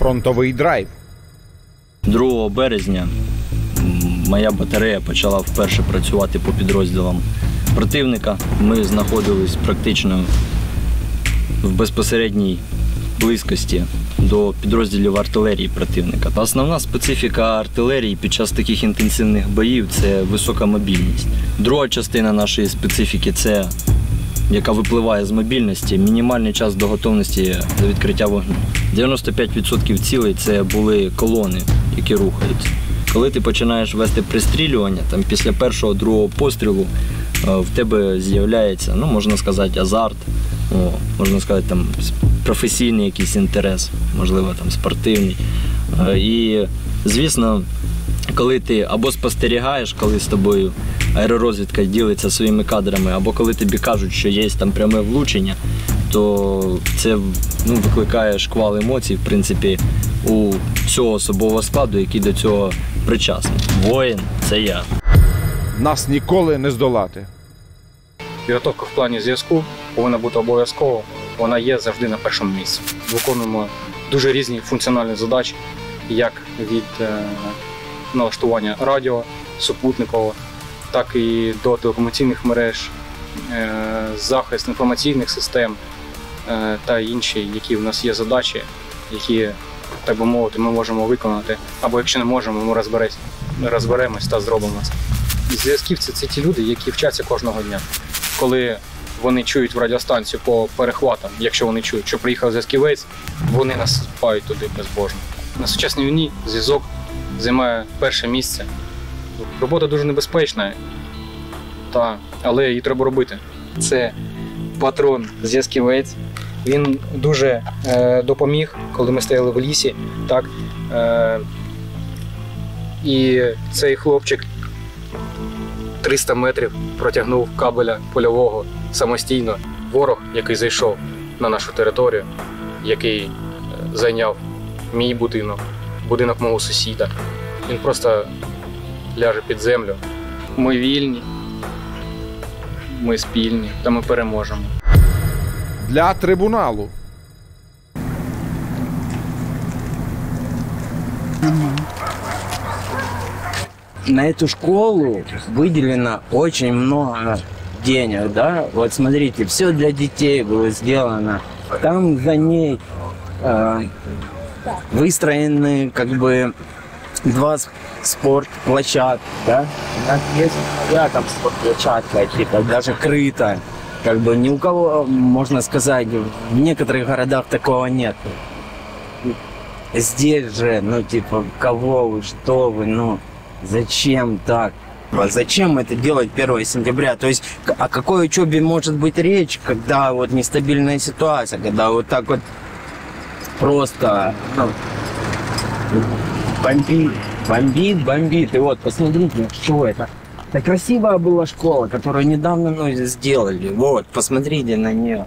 фронтовий драйв. 2 березня моя батарея почала вперше працювати по підрозділам противника. Ми знаходились практично в безпосередній близькості до підрозділів артилерії противника. Основна специфіка артилерії під час таких інтенсивних боїв – це висока мобільність. Друга частина нашої специфіки – це, яка випливає з мобільності, мінімальний час до готовності до відкриття вогню. 95% цілей – це були колони, які рухаються. Коли ти починаєш вести пристрілювання, там, після першого-другого пострілу в тебе з'являється, ну, можна сказати, азарт, можна сказати, там, професійний якийсь інтерес, можливо, там, спортивний. І, звісно, коли ти або спостерігаєш, коли з тобою аеророзвідка ділиться своїми кадрами, або коли тобі кажуть, що є там пряме влучення, то це викликає шквал емоцій, в принципі, у цього особового складу, який до цього причасний. Воїн – це я. Нас ніколи не здолати. Підготовка в плані зв'язку повинна бути обов'язково, вона є завжди на першому місці. Виконуємо дуже різні функціональні задачі, як від налаштування радіо, супутникового, так і до телекомунікаційних мереж, захист інформаційних систем та інші, які в нас є задачі, які, так би мовити, ми можемо виконати, або якщо не можемо, ми розберемось та зробимо це. Зв'язківці – це ті люди, які вчаться кожного дня. Коли вони чують в радіостанцію по перехватам, якщо вони чують, що приїхав зв'язківець, вони насипають туди безбожно. На сучасній війні зв'язок займає перше місце. Робота дуже небезпечна, але її треба робити. Це патрон зв'язківець. Він дуже допоміг, коли ми стояли в лісі. Так? І цей хлопчик 300 метрів протягнув кабеля польового самостійно. Ворог, який зайшов на нашу територію, який зайняв мій будинок, будинок мого сусіда, він просто ляже під землю. Ми вільні, ми спільні, та ми переможемо. Для трибуналу. На эту школу выделено очень много денег, да? Вот смотрите, все для детей было сделано. Там за ней выстроены как бы 2 спортплощадки, да? У нас есть рядом спортплощадка, типа, даже крыта. Как бы ни у кого, можно сказать, в некоторых городах такого нет. Здесь же, типа, кого вы, что вы, зачем так? Зачем это делать 1 сентября? То есть о какой учебе может быть речь, когда вот нестабильная ситуация, когда вот так вот просто бомбит. И вот посмотрите, что это. Это красивая была школа, которую недавно сделали. Вот, посмотрите на нее.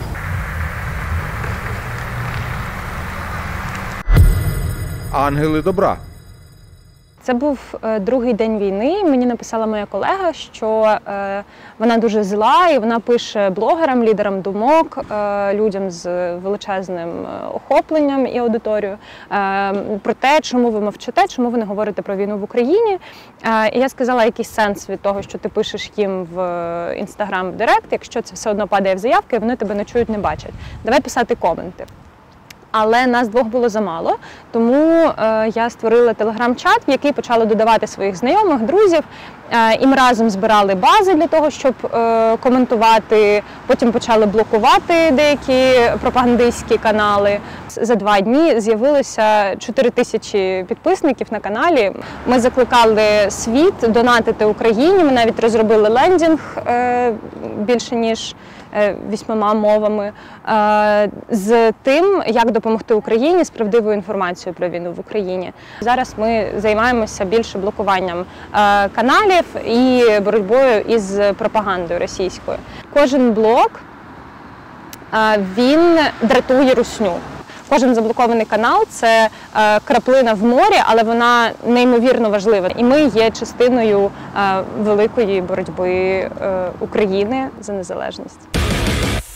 Ангели добра. Це був другий день війни. Мені написала моя колега, що вона дуже зла і вона пише блогерам, лідерам думок, людям з величезним охопленням і аудиторією про те, чому ви мовчите, чому ви не говорите про війну в Україні. І я сказала, якийсь сенс від того, що ти пишеш їм в Instagram, в Директ, якщо це все одно падає в заявки, і вони тебе не чують, не бачать. Давай писати коменти. Але нас 2 було замало, тому я створила телеграм-чат, в який почала додавати своїх знайомих, друзів. І ми разом збирали бази для того, щоб коментувати. Потім почали блокувати деякі пропагандистські канали. За 2 дні з'явилося 4000 підписників на каналі. Ми закликали світ донатити Україні. Ми навіть розробили лендінг більше ніж 8 мовами з тим, як допомогти Україні з правдивою інформацією про війну в Україні. Зараз ми займаємося більше блокуванням каналів і боротьбою із пропагандою російською. Кожен блок, він дратує русню. Кожен заблокований канал – це краплина в морі, але вона неймовірно важлива. І ми є частиною великої боротьби України за незалежність.